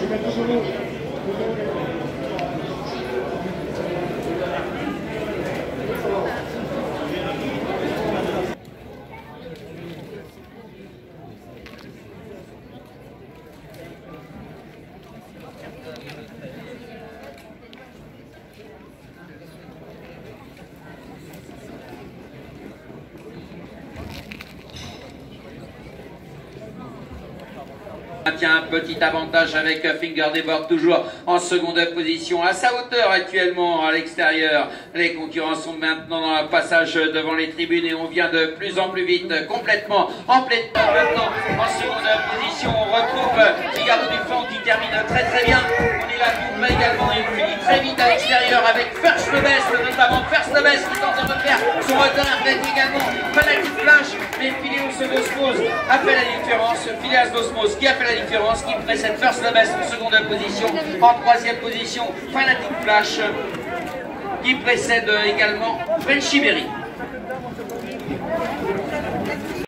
Maintient un petit avantage avec Finger Deborg toujours en seconde position à sa hauteur actuellement à l'extérieur. Les concurrents sont maintenant dans le passage devant les tribunes et on vient de plus en plus vite, complètement en pleine temps maintenant en seconde position. On retrouve Figaro du Fond qui termine très bien. On est là tout également et finit très vite à l'extérieur avec First Le Best, notamment First Le Best qui tente de refaire son retard avec également Fanatic Flash, mais Phileas d'Osmose a fait la différence. Phileas d'Osmose qui a fait la différence, qui précède First Le Best en seconde position. En troisième position, Fanatic Flash qui précède également Frenchy Berry.